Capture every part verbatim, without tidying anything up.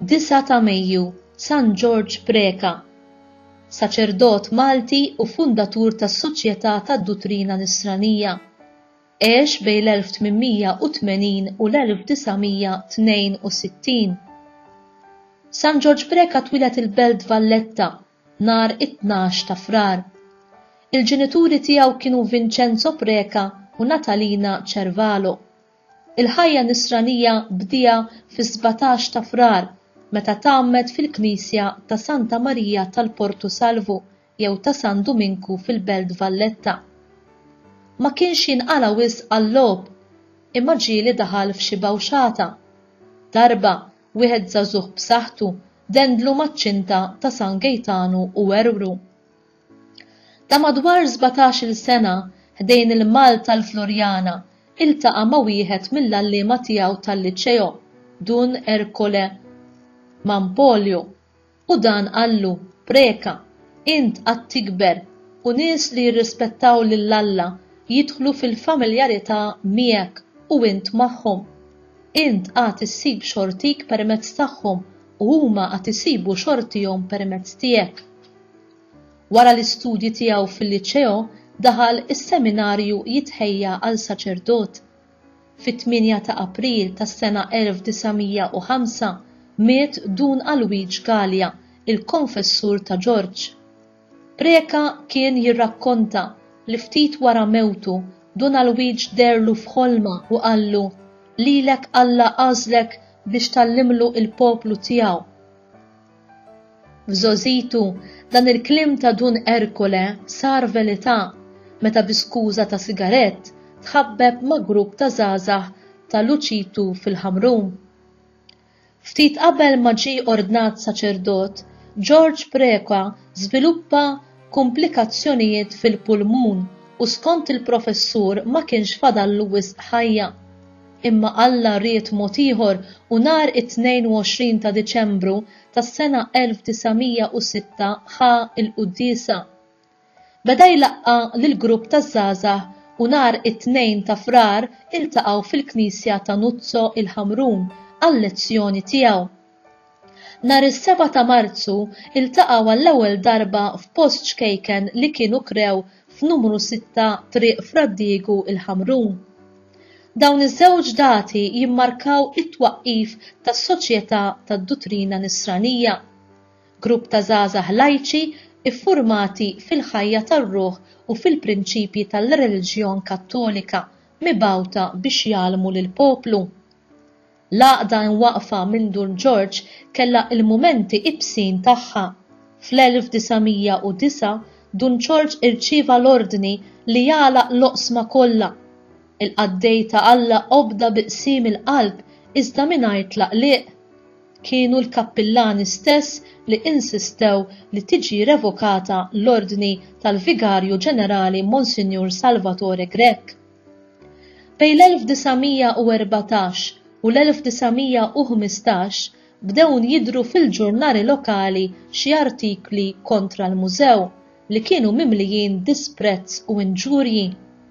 disa ta' Mejju, San George Preka, saċerdot Malti u fundatur tas-Soċjetà tad-Duttrina Nisranija. Għex bejn l-elf tminmija u tmenin u l-elf tisamija tnejn u sittin. San George Preka twilet il-belt Valletta nhar it-tnax ta' Frar. Il-ġenituri tiegħu kienu Vincenzo Preka u Natalina Cervalo. Il-ħajja nisranija bdija fi sebgħatax ta' Frar meta tgħammet fil-Knisja ta' Santa Marija tal-Portu Salvo jew ta' San Dominku fil-belt Valletta. Ma kienx jinqala wisq għall-logħob, imma ġieli daħal f'xi bawxata. Darba wieħed żagħżugħ b'saħħtu dendlu maċ-ċinta ta' San Gejtanu u werwru. Ta' madwar sebgħatax-il sena ħdejn il-Mall tal-Florjana iltaqa' ma' wieħed mill-allima tiegħu tal-liċeo, Dun Ercole Mampolio, u dan qallu: Preka, int qatt tikber u nies li jirrispettaw lill-Alla jidħlu fil-familjarità miegħek u int magħhom. Int qatt issib xortik permezz tagħhom u huma qatt isibu xortihom permezz tiegħek. Wara l-istudji tiegħu fil-liċeo daħal is-seminarju jitħejja għal saċerdot. Fit-tminja ta' April tas-sena elf tisamija u ħamsa miet Dun Alwige Gallia, il-konfessur ta' George. Preka kien jirrakkonta li ftit wara mewtu Dun Alwige derlu f'ħolma u qallu: lilek Alla għażlek biex tallimlu il-poplu tiegħu. F'żożitu dan il-kliem ta' Dun Ercole sar verità meta biskuża ta' sigarett tħabbeb ma' grupp ta' żgħażagħ ta' Luċitu fil-Ħamrun. Ftit qabel ma ġie ordnat saċerdot, George Preka żviluppa komplikazzjonijiet fil-pulmun u skont il-professur ma kienx fadallu wisq ħajja. Imma Alla ried mod ieħor u nhar it-tnejn u għoxrin ta' Diċembru tas-sena elf tisamija u sitta ħa il-Qudiesa. Beda jlaqqa lill-grupp taż-żgħażagħ u nhar it-tnejn ta' Frar iltaqgħu fil-Knisja ta' Nuzzo il-Ħamrun għal-lezzjoni tiegħu. Nhar is-seba' ta' Marzu iltaqgħu għall-ewwel darba f'post xkejken li kienu krew f'numru sitta Triq Fraddiegu il-Ħamrun. Dawn iż-żewġ dati jimmarkaw it-twaqqif tas-Soċjetà tad-Duttrina Nisranija, grupp ta' żgħażagħ lajċi iffurmati fil-ħajja tar-ruħ u fil-prinċipji tal-reliġjon Kattolika mibgħuta biex jgħallmu lill-poplu. L-għaqda nwaqfa minn Dun George kellha il-mumenti ibsin tagħha. Fl-elf tisamija u disa Dun George irċieva l-ordni li jagħlaq l-oqsma kollha. Il-qaddej ta' Alla qobda biqsim il-qalb iżda mingħajr tlaqliq. Kienu l-kappillani stess li insistew li tiġi revokata l-ordni tal-Vigarju Ġenerali Monsinjur Salvatore Grech. Bejn l-elf tisamija u erbatax u l-elf tisamija u ħmistax bdew jidhru fil-ġurnali lokali xi artikli kontra l-mużew li kienu mimlijin disprezz u inġurji.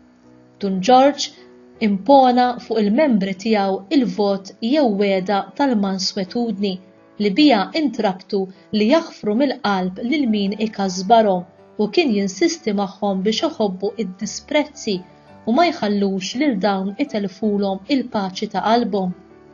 Dun George impona fuq il-membri tiegħu il-vot jew weda tal-manswetudni li bija intrabtu li jaħfru mill-qalb lil min ikażbarhom u kien jinsisti magħhom biex iħobbu id-disprezzi u ma jħallux lil dawn itelfulhom il-paċi ta' qalbhom.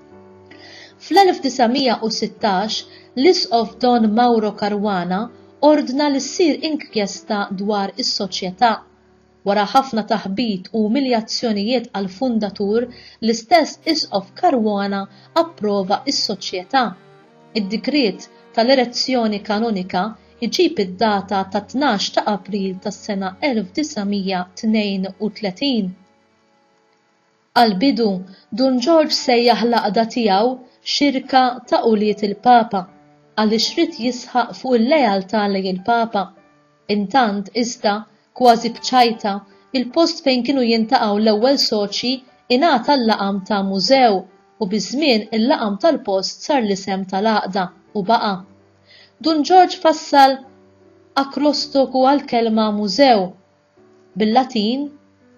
Fl-elf tisamija u sittax l-Isqof Don Mauro Caruana ordna li ssir inkjesta dwar is-soċjetà. Wara ħafna taħbit u umiljazzjonijiet għal fundatur, l-istess Isqof Caruana approva is-soċjetà. Id-dikriet tal-erezzjoni kanonika iġib id-data ta' tnax ta' April tas-sena elf tisamija tnejn u tletin. Għal-bidu, Dun George sejjaħ l-għaqda tiegħu xirka ta' Uliet il-Papa għaliex rid jisħaq fuq il-lejaltà lejn il-Papa. Intant iżda kważi bċajta, il-post fejn kienu jintaqgħu l-ewwel soċi ingħata l-laqam ta' mużew u biż-żmien il-laqam tal-post sar l-isem tal-għaqda u baqa'. Dun George fassal akrostoku għall-kelma mużew bil-Latin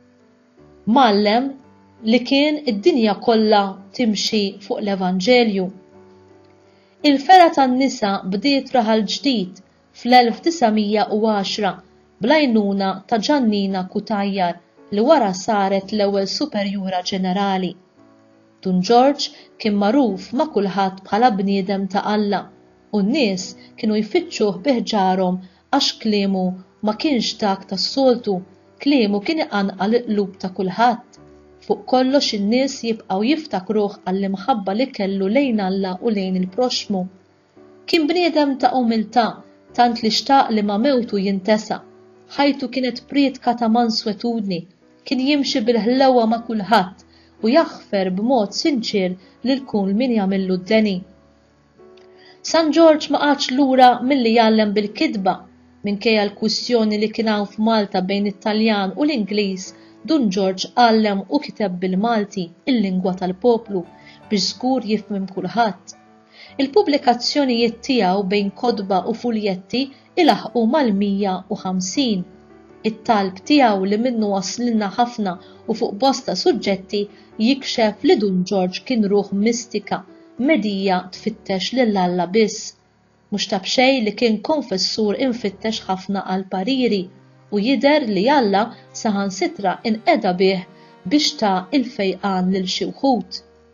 mallem li kien id-dinja kollha timxi fuq l-Evanġelju. Il-fera tan-nisa bdiet raħal ġdid fl-elf tisgħemija u għaxra bl-għajnuna ta' Giannina Kutajjar li wara saret l-ewwel Superjura Ġenerali. Dun George kien magħruf ma' kulħadd bħala bniedem ta' Alla u n-nies kienu jfittxuh biħġarhom għax kliemu ma kienx dak tas-soltu, kliemu kien iqanqal il-qlub ta' kulħadd. Fuq kollox in-nies jibqgħu jiftakruh għall-imħabba li kellu lejn Alla u lejn il-proxmu. Kien bniedem ta' umiltà, tant li xtaq li ma' mewtu jintesa', ħajtu kienet priedka ta' manswetudni, kien jimxi bil-ħlewa ma' kulħadd u jaħfer b'mod sinċir lil kull min jagħmillu d-deni. San George ma qatx lura milli jgħallem bil-kidba minkejja l-kwistjoni li kien hawn f'Malta bejn it-Taljan u l-Ingliż. Dun George għallem u kiteb bil-Malti il-lingwa tal-poplu biex żgur jifhim kulħadd. Il-pubblikazzjonijiet tiegħu bejn kodba u fuljetti ilaħqu mal-mija u ħamsin. It-talb tiegħu li minnu waslilna ħafna u fuq bosta suġġetti jikxef li Dun George kien ruħ mistika, medija tfittex lil Alla biss. Mhux ta' b'xejn li kien konfessur infittex ħafna għal pariri u jidher li Alla saħansitra inqeda bih biex ta' il-fejqan lil xi wħud.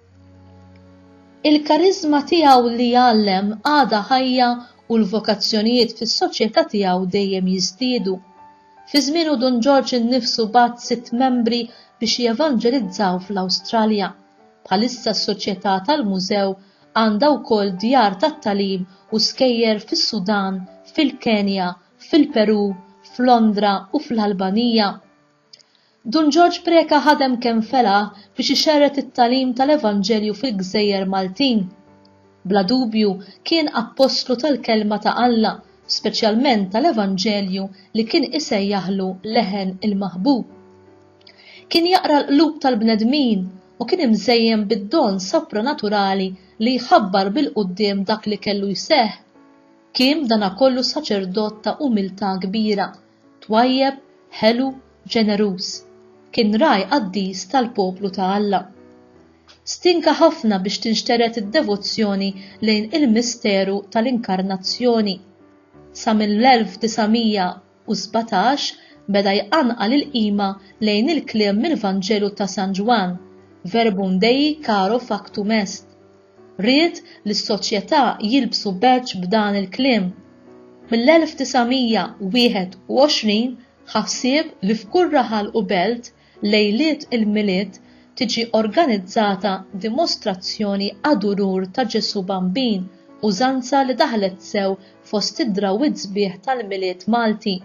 Il-kariżma tiegħu li jgħallem għadha ħajja u l-vokazzjonijiet fis-soċjetà tiegħu dejjem jiżdiedu. Fi żmienu Dun George innifsu bagħat sitt membri biex jevanġelizzaw fl-Awstralja. Bħalissa s-soċjetà tal-mużew għandha wkoll djar tat-tagħlim u skejjer fis-Sudan, fil-Kenja, fil-Peru, f'Londra u fl-Albanija. Dun George preka ħadem kemm felaħ biex ixerret it-tagħlim tal-Evanġelju fil-Gżejjer Maltin. Bla dubju kien apostlu tal-kelma ta' Alla, speċjalment tal-Evanġelju li kien isejjaħlu leħen il-maħbub. Kien jaqra l-qlub tal-bnedmin u kien imżejjem bid-don sopranaturali li jħabbar bil-qudiem dak li kellu jseħħ. Kien dana kollu saċerdot ta' umiltà kbira, twajjeb, ħelu, ġeneruż. Kien raj qaddis tal-poplu ta' Alla. Stinka ħafna biex tinxteret id-devozzjoni lejn il-misteru tal-inkarnazzjoni. Sa mill-elf tisgħemija u sbatax beda jqanqal il-qima lejn il-kliem mill-Vanġelu ta' San Ġwan, verbum Dei caro factum est. Ried li s-soċjetà jilbsu beġġ b'dan il-kliem. Mill-elf tisgħemija u wieħed u għoxrin ħassieb li f'kull raħal u belt lejliet il-miliet tiġi organizzata dimostrazzjoni għadurur ta' Ġesu Bambin, użanza li daħlet sew fost id-drawwiet sbieħ tal-miliet Malti.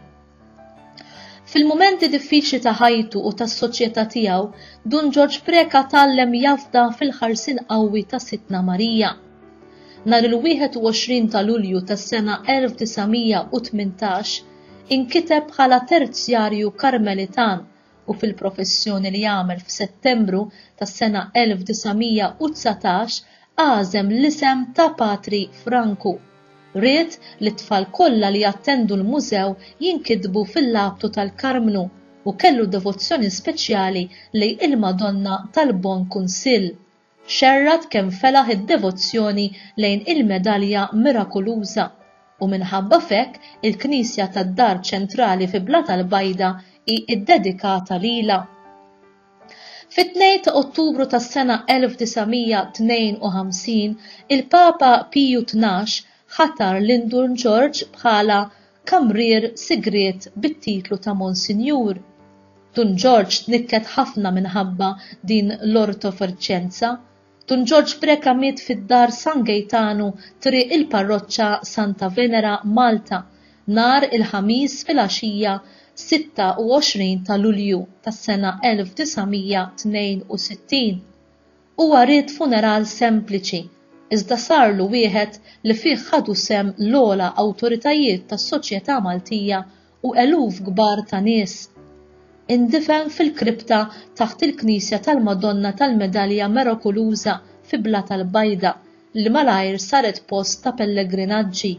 Fil-mumenti diffiċli ta' ħajtu u tas-soċjetà tiegħu, Dun George preka tgħallem jafda fil-ħarsien qawwi ta' Sittna Marija. Nhar il-wieħed u għoxrin ta' Lulju tas-sena elf tisgħemija u tmintax inkiteb bħala terzjarju Karmelitan u fil-professjoni li jagħmel f'Settembru tas-sena elf tisgħemija u tsatax għażem l-isem ta' Patri Franku. Ried li t-tfal kollha li jattendu l-mużew jinkitbu fil-labtu tal-Karmnu u kellu devozzjoni speċjali lejn il-Madonna tal-Bon Kunsill. Xerrat kemm felaħ id-devozzjoni lejn il-medalja mirakoluża u minħabba fekk il-Knisja tad-Dar Ċentrali fi Bla tal-Bajda hi ddedikata lilha. Fit-tnejn ta' Ottubru tas-sena elf tisgħemija tnejn u ħamsin il-Papa Piju tnax ħatar lil Dun George bħala kamrier sigriet bit-titlu ta' Monsinjur. Dun George tnikket ħafna minħabba din l-ortoferċenza. Dun George preka miet fid-dar San Gaetanu triq il-parroċċa Santa Venera Malta nhar il-ħamis fil-għaxija sitta u għoxrin ta' Lulju tas-sena elf tisgħemija tnejn u sittin. Huwa ried funeral sempliċi, iżda sarlu wieħed li fih ħadu sem l-ogħla awtoritajiet tas-soċjetà Maltija u eluf kbar ta' nies. Indifen fil-kripta taħt il-Knisja tal-Madonna tal-Medalja Mirakoluża fi Bla tal-Bajda li malajr saret post ta' pellegrinaġġi.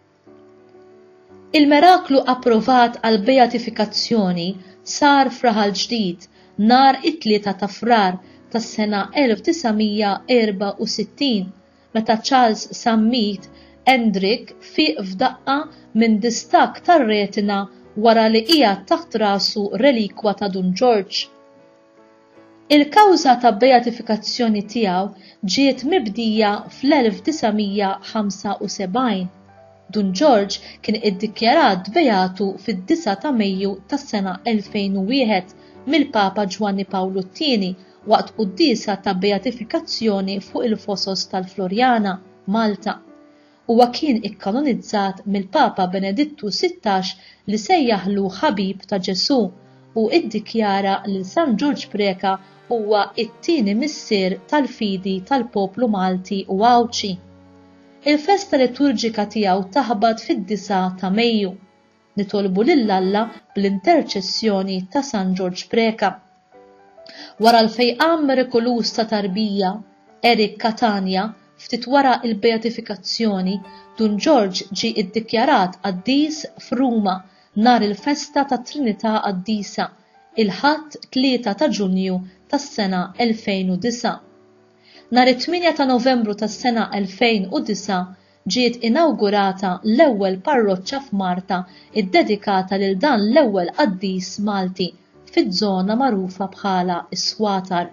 Il-miraklu approvat għal beatifikazzjoni sar f'Raħal Ġdid nhar it-tlieta ta' Frar tas-sena elf tisgħemija erba' u sittin meta Charles Sammit Hendrick fiq f'daqqa minn distakk tar-retina wara li qiegħed taħt rasu relikwa ta' Dun George. Il-kawża ta' beatifikazzjoni tiegħu ġiet mibdija fl-elf tisgħemija ħamsa u sebgħin. Dun George kien iddikjarat beatu fid-disa' ta' Mejju tas-sena elfejn u wieħed mill-Papa Ġwanni Pawlu t-tieni waqt qudiesa ta' beatifikazzjoni fuq il-fosos tal-Florjana, Malta. Huwa kien ikkanonizzat mill-Papa Benedittu sittax li sejjaħlu ħabib ta' Ġesu u iddikjara lil San George Preka huwa t-tieni missier tal-fidi tal-poplu Malti u Awċi. Il-festa liturġika tiegħu taħbad fid-disa' ta' Mejju. Nitolbu lil Alla bl-interċessjoni ta' San George Preka. Wara l-fejqan mirakulus ta' tarbija, Eric Catania, ftit wara il-beatifikazzjoni, Dun George ġie iddikjarat qaddis f'Ruma nhar il-festa ta' Trinità Qaddisa, il-Ħadd tlieta ta' Ġunju tas-sena elfejn u disa'. Nhar it-tminja ta' Novembru tas-sena elfejn u disa' ġiet inawgurata l-ewwel parroċċa f'Marta iddedikata lil dan l-ewwel qaddis Malti fiż-żona magħrufa bħala is-Swatar.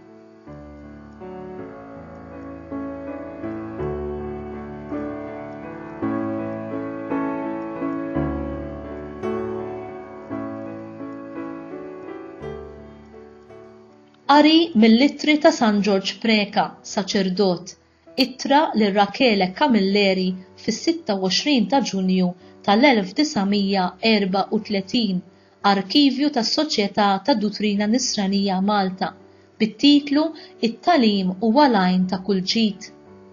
Qari mill-ittri ta' San George Preka, saċerdot, ittra lil Rachele Camilleri fis-sitta u għoxrin ta' Ġunju tal-elf tisgħemija erba' u tletin, Arkivju tas-Soċjetà tad-Duttrina Nisranija Malta, bit-titlu It-Tagħlim huwa l-għajn ta' kull ġid.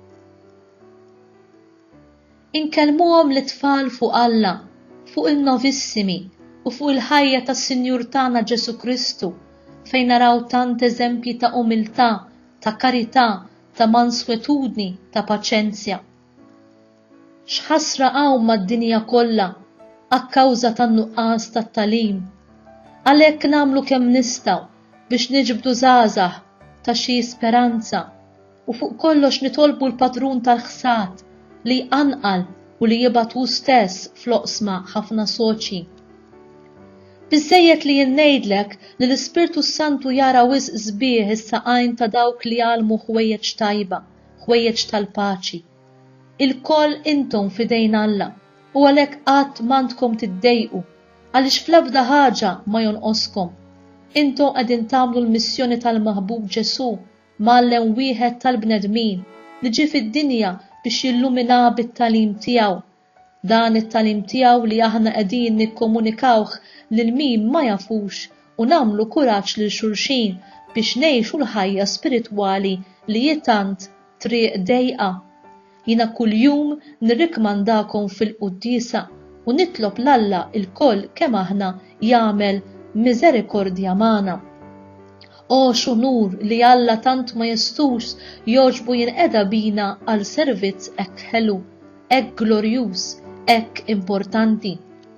Inkellmuhom l-tfal fuq Alla, fuq il-novissimi u fuq il-ħajja tas-Sinjur tagħna Ġesu Kristu, fejn naraw tant eżempji ta' umiltà, ta' karità, ta' manswetudni, ta' paċenzja. X'ħasra hawn mad-dinja kollha akkawża tan-nuqqas tat-tagħlim. Għalhekk nagħmlu kemm nistgħu biex niġbdu żgħażagħ ta' xi speranza u fuq kollox nitolbu l-Patrun tal-ħsat li jqanqal u li jibgħat hu stess fl-oqsma ħafna soċji. Biżżejjed li jien ngħidlek li l-Ispirtu Santu jara wisq sbieħ is-saqajn ta' dawk li jgħalmu ħwejjeġ tajba, ħwejjeġ tal-paċi. Il-koll intom f'idejn Alla u għalhekk qatt m'għandkom tiddejqu għaliex fl-ebda ħaġa ma jonqoskom. Intom qegħdin tagħmlu l-missjoni tal-Maħbub Ġesu mgħallem wieħed tal-bnedmin li ġie fid-dinja biex jillumina bit-tagħlim tiegħu. Dan it-tagħlim tiegħu li aħna qegħdin nikkomunikawh lil min ma jafux u nagħmlu kuraġġ lil xulxin biex ngħixu l-ħajja spiritwali li jitant triq dejqa. Jiena kuljum nirrikmandakom fil-quddiesa u nitlob l-Alla il-koll kemm aħna jagħmel miżerikordja magħna. O x'unur li Alla tant ma jistux jogħġbu jinqeda bina għal servizz hekk ħelu, hekk glorjuż, hekk importanti.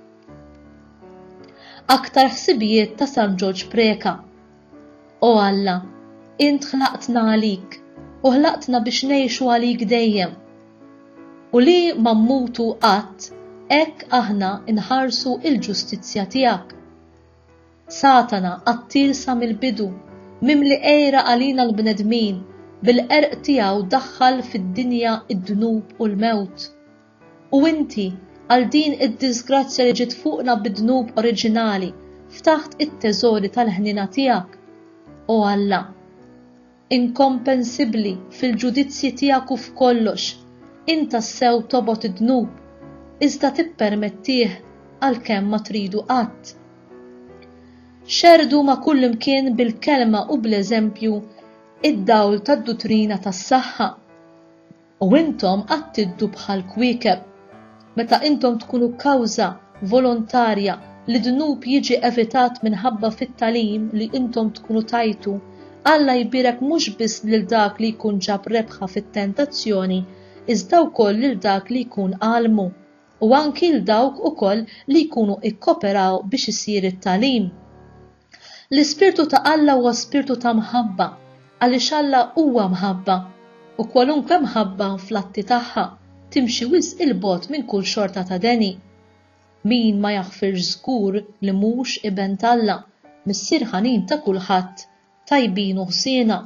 Aktar ħsibijiet ta' San George Preka. O Alla, int ħlaqtna għalik u ħlaqtna biex ngħixu għalik dejjem. U li ma mmutu qatt, hekk aħna inħarsu il-ġustizzja tiegħek. Satana qattilsa mill-bidu, mimli qejra għalina l-bnedmin, bil-qerq tiegħu daħħal fid-dinja id-dnub u l-mewt. U inti għal din id-disgrazzja li ġiet fuqna bid-dnub oriġinali ftaħt it-teżori tal-ħnina tiegħek. O Alla, inkompensibbli fil-ġudizzji tiegħek u f'kollox, inta sew tobot id-dnub, iżda tippermettih għalkemm ma tridu qatt. Xerdu ma' kull imkien bil-kelma u bl-eżempju id-dawl tad-duttrina tas-saħħa. U intom qatt tiddu bħal kwiekeb. Meta intom tkunu kawża volontarja li dnub jiġi evitat minħabba fit-tagħlim li intom tkunu tajtu, Alla jbirek mhux biss lil dak li jkun ġab rebħa fit-tentazzjoni, iżda wkoll lil dak li jkun għalmu, u anki l dawk ukoll li jkunu ikkoperaw biex isir it-tagħlim. L-Ispirtu ta' Alla huwa spirtu ta' mħabba, għaliex Alla huwa mħabba, u kwalunkwe mħabba fl-atti tagħha timxi wisq il-bot minn kull xorta ta' deni. Min ma jaħfirx żgur li mhux iben Alla, missier ħanin ta' kulħadd, tajbin u ħsiena.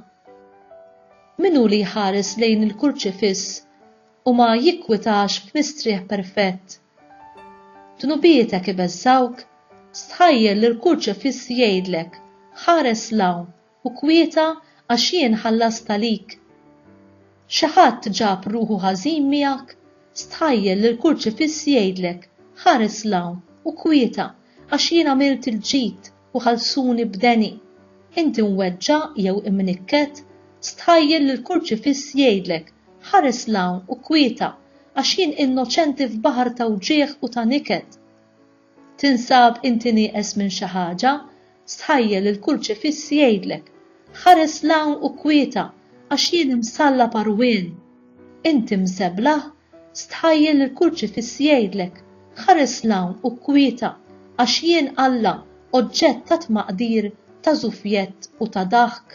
Minu li jħares lejn il-kurċifiss u ma jikkwitax f'mistrieħ perfett. Tnubietek ibeżżawk, stħajjel li l-kurċifiss jgħidlek ħares lawn u kwieta għax jien ħallast għalik. Xi ħadd ġab ruħu ħażin miegħek, stħajjel li l-kurċifiss jgħidlek ħares lawn u kwieta għax jien għamilt il-ġid u ħallsuni b'deni. Inti mweġġa' jew imnikket, stħajjel li l-kurċifiss jgħidlek ħares lawn u kwieta għax jien innoċenti f'baħar ta' uġieħ u ta' niket. Tinsab inti nieqes minn xi ħaġa, stħajjel li l-kurċifiss jgħidlek ħares lawn u kwieta għax jien imsalla parwien. Inti mseblaħ, stħajjel li l-kurċifiss jgħidlek ħares lawn u kwieta għax jien Alla oġġett ta' tmaqdir ta' żufjett u ta' daħk.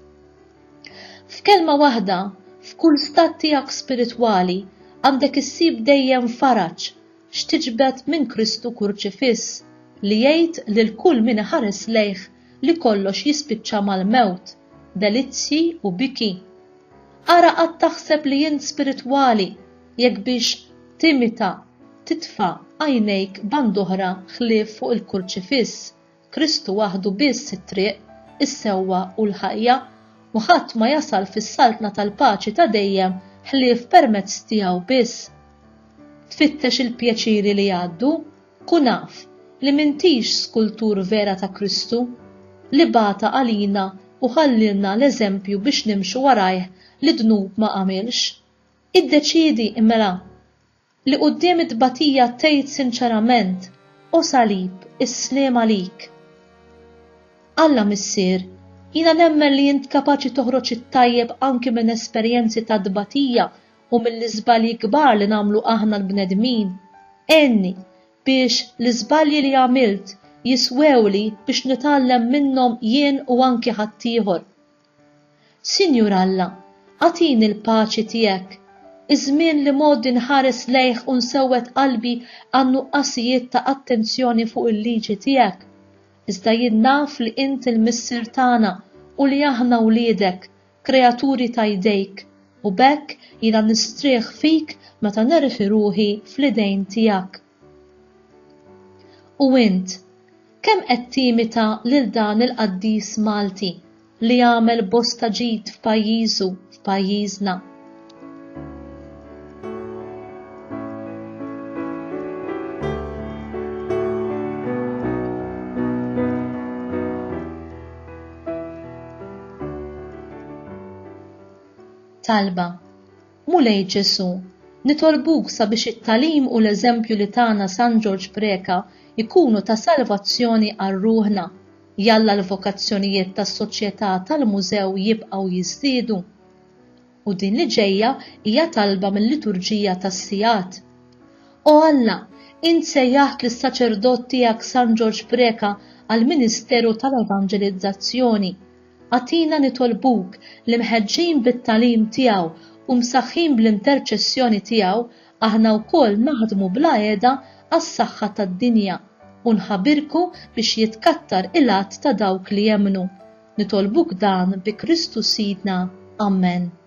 F'kelma waħda, f'kull stat tiegħek spiritwali għandek issib dejjem faraġġ x'tiġbed minn Kristu kurċifiss li jgħid lil kull min iħares lejh li kollox jispiċċa mal-mewt, delizzji u biki. Ara qatt taħseb li jien spiritwali jekk biex timita titfa' għajnejk band oħra ħlief fuq il-kurċifiss. Kristu waħdu biss it-triq, is-sewwa u l-ħajja, u ħadd ma jasal fis-saltna tal-paċi ta' dejjem ħlief permezz tiegħu biss. Tfittex il-pjaċiri li għaddu, kun naf li m'intix skultur vera ta' Kristu li bata għalina u ħallilna l-eżempju biex nimxu warajh li dnub ma għamilx. Iddeċiedi immela li quddiem it-tbatija tgħid sinċerament u salib is-sliem għalik. Alla missier, jina nemmen li jint kapaċi toħroġ it-tajjeb anki minn esperjenzi ta' dbatija u mill-iżbalji kbar li namlu aħna l-bnedmin. Enni biex l-iżbalji li għamilt jiswewli biex nitgħallem minnhom jien u anki ħaddieħor. Sinjur Alla, għatini l-paċi tiegħek, iż-żmien li modi nħares lejh u nsewwet qalbi għan nuqqasijiet ta' attenzjoni fuq il-liġi tiegħek. Iżda jien naf li inti l-missier tagħna u li aħna wliedek, kreaturi ta' jdejk, u bekk jiena nistrieħ fik meta nerfi ruħi fl-idejn tiegħek. U int, kemm qed timita lil dan il-Qaddis Malti li jagħmel bosta ġid f'pajjiżu f'pajjiżna? Talba, mulej Ġesu, nitolbuk sabiex it-talim u l-eżempju li tagħna San George Preka ikunu ta' salvazzjoni għal ruħna, jalla l-vokazzjonijiet tas-soċjetà tal-mużew jibqgħu jiżdiedu. U din li ġejja hija talba mill-liturġija tas-sigħat. O Alla, int sejjaħt lis-saċerdot tiegħek San George Preka għall-Ministeru tal-Evanġelizzazzjoni. Għatina nitolbuk li mħeġġin bit-talim tiegħu u msaħħin bl-interċessjoni tiegħu aħna wkoll naħdmu bla qiegħda għas-saħħa tad-dinja u nħabbirku biex jitkattar il-att ta' dawk li jemmnu. Nitolbuk dan bi Kristu Sidna. Amen.